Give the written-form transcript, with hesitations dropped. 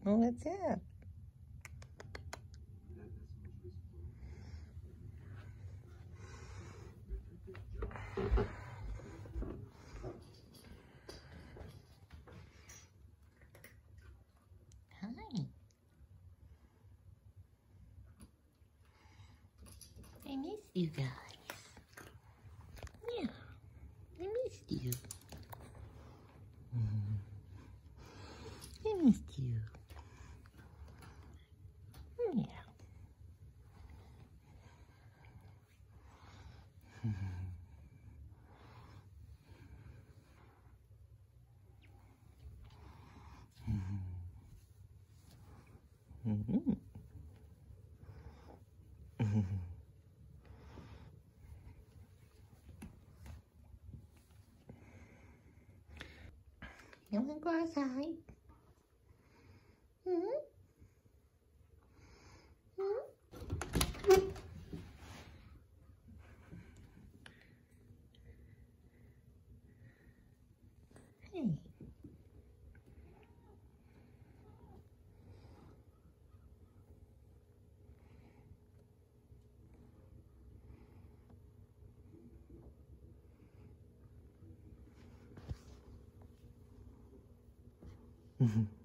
Well, what's up? Hi. I missed you guys. Yeah, I missed you. I missed you. Yeah. You want to go outside? Hmm? Hmm? Hey. Mm-hmm.